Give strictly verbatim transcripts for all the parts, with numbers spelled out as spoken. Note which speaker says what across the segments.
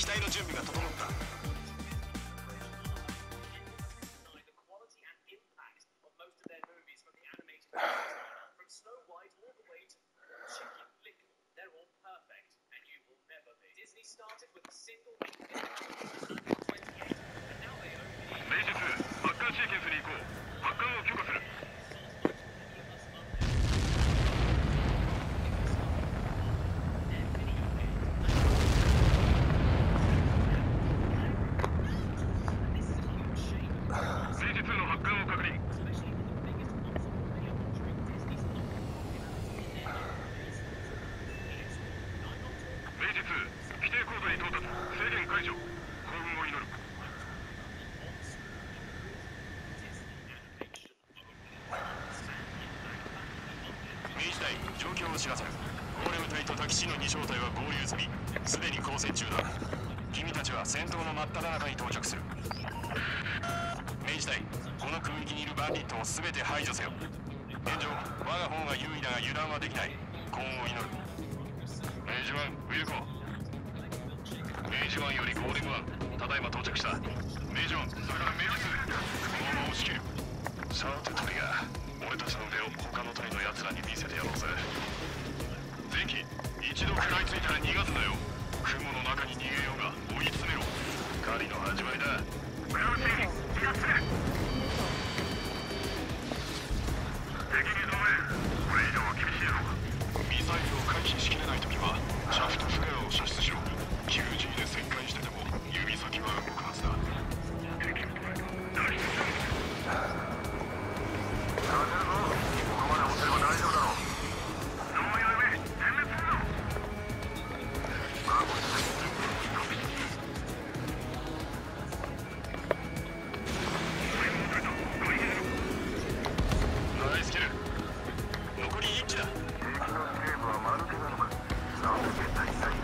Speaker 1: 隊の準備が整った。状況を知らせる。ゴーレム隊とタキシのに小隊は合流済み、すでに交戦中だ。君たちは戦闘の真っ只中に到着する。明治隊、この空域にいるバンディットを全て排除せよ。現状我が方が優位だが油断はできない。幸運を祈る。明治ワン、ウィルコ。明治ワンよりゴーレムワン、ただいま到着した。明治ワン、それから明治ツー、このまま押し切る。さてトリガー、俺たちの腕を他の隊の奴らに見せてやろうぜ。前期、一度食らいついたら逃がすなよ。雲の中に逃げようが追い詰めろ。狩りの始まりだ。ブラウン戦士、離脱する。敵に止め。これ以上は厳しいぞ。ミサイルを回避しきれないときはシャフトフレアを射出しろ。 キュージー で旋回してても指先は動くはずだ。敵の前何してる。させるぞ。ここまで押せれば大丈夫だろう。ノーヤウェイ、全滅するぞ。マーコスナイスキル。残りいっ機だ。敵の司令部は間抜けなのか。なんで絶対にない。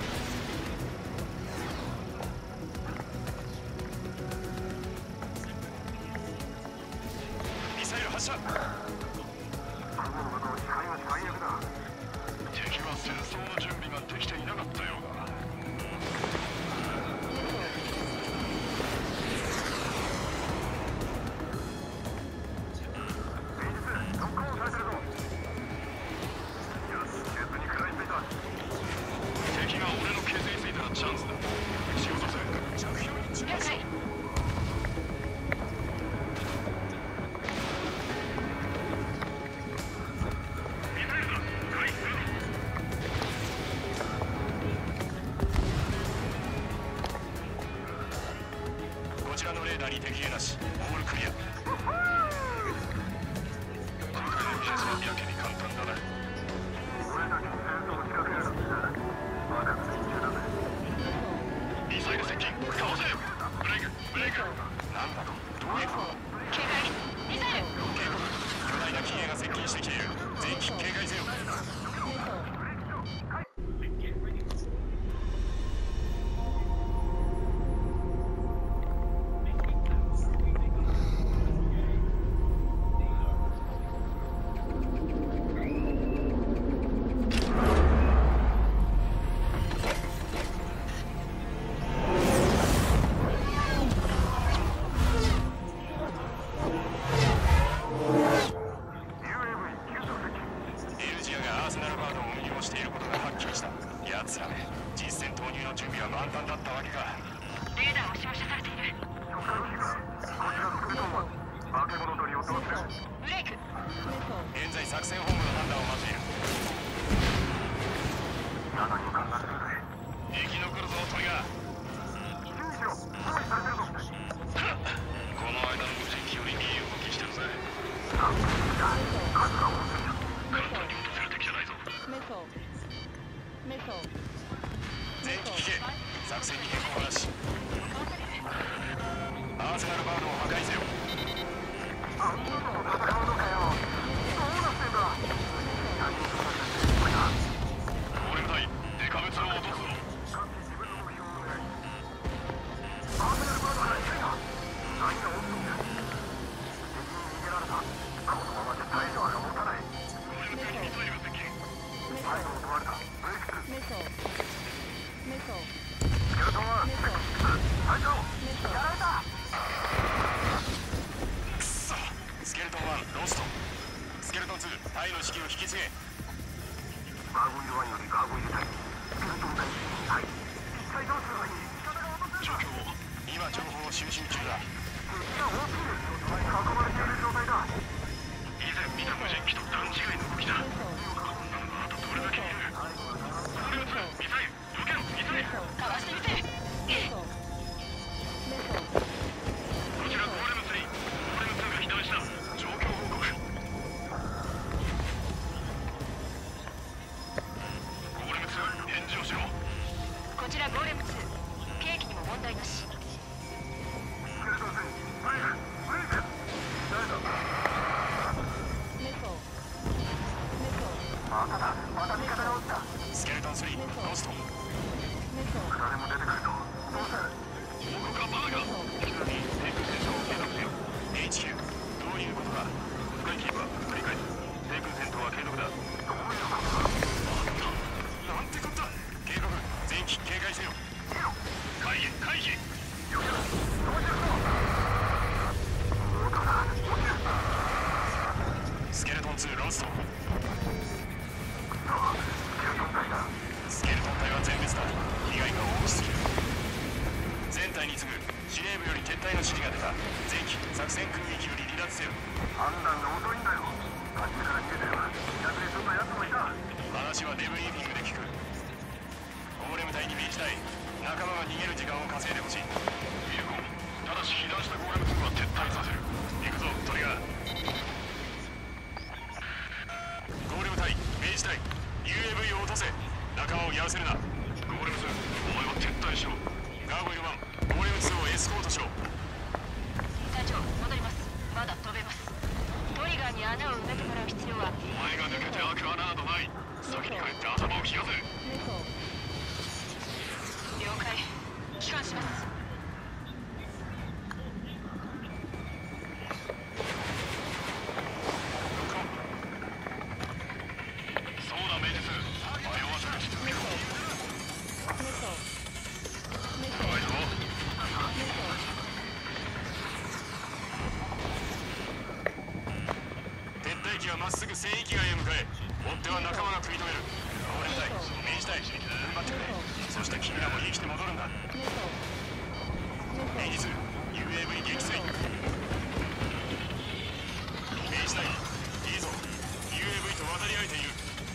Speaker 1: ミサイル発射。雲の中の視界は最悪だ。敵は戦争の準備ができていなかったようだ。敵が俺の削りついたらチャンスだ。撃ち落とせ。着氷に注目。了解。ミサイルだ。回避する。こちらのレーダーに敵兵なし。オールクリア。今回のケースはやけに簡単だな。俺たちに戦争を仕掛けるのだ。まだ戦中だぜ。ミサイル接近、かわせ。ブレイク、ブレイク。なんだと、どういうこと。警戒、ミサイル。警告、巨大な機兵が接近してきている。全機警戒せよ。奴らめ、実戦投入の準備は満タンだったわけか。レーダーを照射されている。こちらスクルトンは化け物取りをどうする。ブレイク。現在作戦本部の判断を待っている。中にも考えてくれ。生き残るぞトリガー。注意しろ。包囲されてるぞ。この間の無人機よりいい動きしてるぜ。なんて敵だ。数が多すぎる。簡単に落とせる敵じゃないぞ。全機危険。作戦に変更なし。アーセナルバードを破壊せよ。あんなのを戦うのかよ。どうなってんだ。何をそんなにしてるんだ。ゴーレム隊、デカブツを落とすぞ。各自自分の目標をお願い。アーセナルバードから近いな。何が起きてんだ。敵に逃げられた。このままで態度は持たない。ゴーレム隊にミサイルが接近。最後を問われた。ブレイクス。スケルトンは指揮を引き継げ。
Speaker 2: ガーゴイルワンよりガーゴイル隊スケルトン隊はい一体どうすればいい？
Speaker 1: 状況を今情報を収集中だ。
Speaker 2: 敵が多すぎる。囲まれている状態だ。
Speaker 1: 以前見た無人機と段違いの動きだ。あとどれだけいる？これをミサイル武剣急げ。かわしてみて。こちらゴーレムスリー、ゴーレムツーが被弾した。状況報告。ゴーレムツー、返事をしろ。こちらゴーレムツー、兵器にも問題なし。
Speaker 2: スケルトン戦ブレイクブレイク。誰だ？まただ、また味方が落ちた。
Speaker 1: スケルトンスリー、ゴースト。
Speaker 2: 誰も出てくるとどうする？
Speaker 1: 報告はバーガー。引き続き低空戦闘を継続せよ。 エイチキュー、どういうことだ？スカイキーパー、繰り返す。低空戦闘は継続だ。
Speaker 2: どういうことだ？
Speaker 1: なんてこった。警告、全機警戒せよ。会議会議。スケルトンツーロスト。スケルトン隊は全滅だ。被害が大きすぎる。全隊に次ぐ司令部より撤退の指示が出た。全機作戦空域より離脱せよ。
Speaker 2: 判断が遅いんだよ。初めから逃げてればやべえそんな奴もいた。
Speaker 1: 話はデブリーフィングで聞く。ゴーレム隊に命じたい。仲間が逃げる時間を稼いでほしい。ミルコ、ただし被弾したゴーレムツーは撤退させる。行くぞトリガー。ゴーレム隊命じたい。 ユーエーブイ を落とせ。仲間をやらせるな。ゴーレムツー、お前は撤退しろ。ガーゴイルワン、ゴーレムツーをエスコートしろ。隊長、戻ります。まだ飛べます。トリガーに穴を埋めてもらう必要は。お前が抜けて開く穴などない。先に帰って頭を冷やせ。了解。帰還します。そうだ、メイジス。迷わず打ち続けろ。怖いぞ。撤退機はまっすぐ聖域外へ向かえ。追っては仲間が食い止める。ゴーレム隊、命じたい。踏ん張ってくれ。そして君らも生きて戻るんだ。メイジス、ユーエーブイ 撃墜。命じたい。いいぞ。ユーエーブイ と渡り合えている。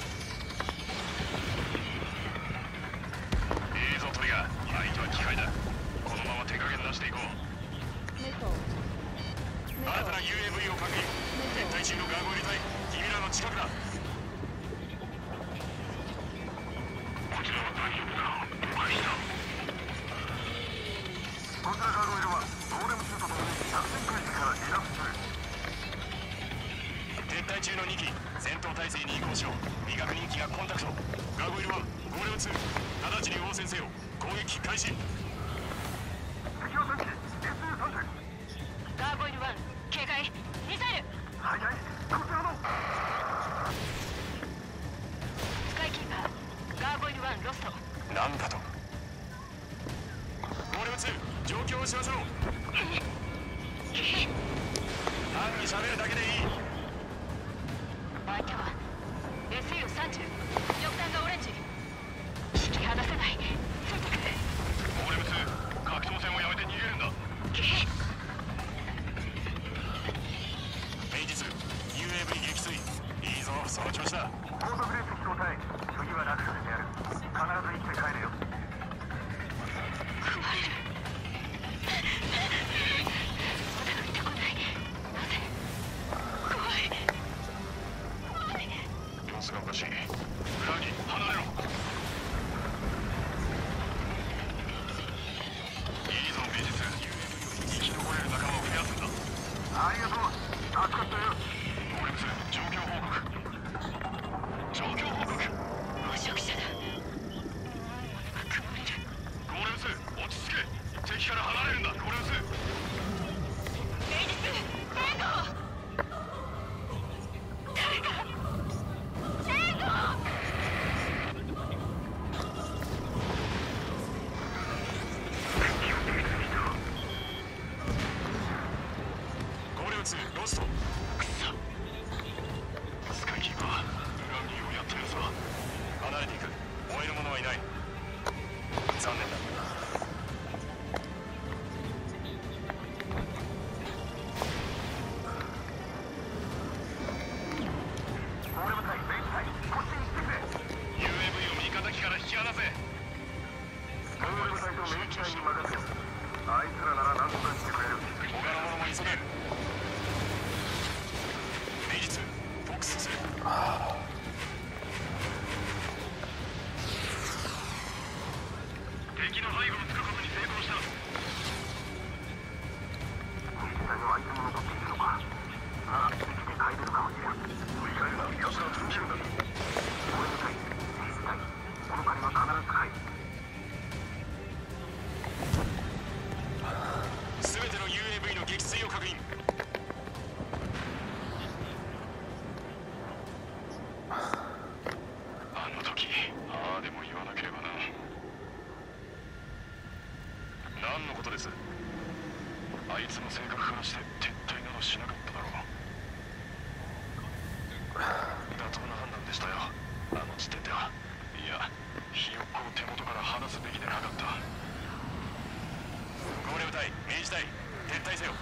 Speaker 1: いいぞトリガー、相手は機械だ。このまま手加減なしでいこう。新たな ユーエーブイ を確認。撤退中のガーゴイル隊、君らの近くだ。こちらは大丈夫だ。了解した。
Speaker 2: こちらガーゴイルはゴーレムツーとともに作戦区域から離脱する。
Speaker 1: 撤退中のに機、戦闘態勢に移行しろ。未確認機がコンタクト。ガーゴイルワン、ゴーレムツー、直ちに応戦せよ。攻撃開始。
Speaker 2: 敵はさん機 エスユーさん 点。
Speaker 3: ガーゴイルワン、警戒、ミサイル。
Speaker 2: はいはい、こちらの
Speaker 3: スカイキーパー、ガーゴイルワンロスト。
Speaker 1: なんだと。ゴーレムツー、状況を知らせろ。単に喋るだけでいい。
Speaker 3: 相手は エスユーさんじゅう、翼端がオレンジ。引き離せない。ついてくれ。
Speaker 1: ゴーレムツー、格闘戦をやめて逃げるんだ。平日 ユーエーブイ 撃墜。いいぞ、その調子だ。
Speaker 2: 高速列機交代。次は楽させてやる。必ず生きて帰れよ。
Speaker 3: 食われる。まだ降りてこない。なぜ。怖い。怖い。
Speaker 1: 様子がおかしい。フラギ、離れろ。いいぞ、メイジス。生き残れる仲間を増やすんだ。
Speaker 2: ありがとう。助かったよ。
Speaker 1: ゴーレムツー、状況報告。状況報告。
Speaker 3: 捕食者だ。
Speaker 1: 残念だ。
Speaker 2: ゴーレム隊ベイチ隊こっちに来てくれ。
Speaker 1: ユーエーブイ を味方機から引き離せ。
Speaker 2: ゴーレム隊とベイチ隊に任せよう。あいつらなら何とかしてくれる。
Speaker 1: 他の者も急げ。明日フォックスする。敵の背後をつくことに成功した。
Speaker 2: ベイチ隊のアイテムを取っているのか。なら別で帰れるかもしれん。振り返るな。奴ら続けるんだ。ゴーレム隊ベイチ隊この借りは必ず帰る。
Speaker 1: 全ての ユーエーブイ の撃墜を確認。あの時ああでも言わなければな。何のことです。あいつの性格からして撤退などしなかっただろう。妥当な判断でしたよ。あの時点では。いや、ひよっこを手元から離すべきでなかった。ゴーレム隊、明治隊、撤退せよ。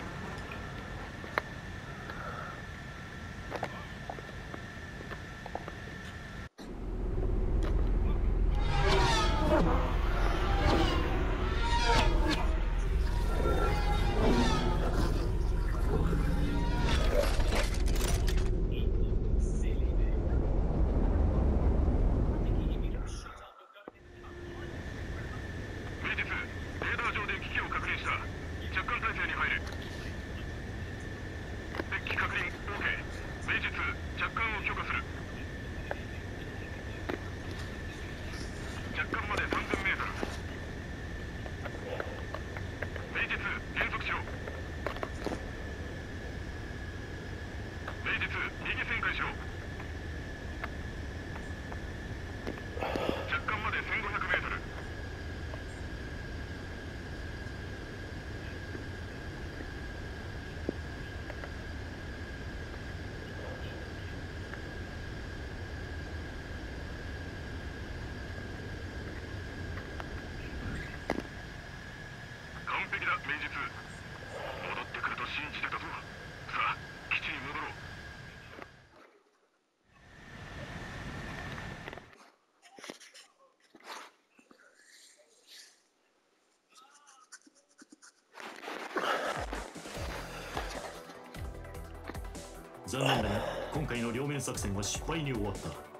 Speaker 1: 明日戻ってくると信じてたぞ。さあ基地に戻ろう。
Speaker 4: 残念だが今回の両面作戦は失敗に終わった。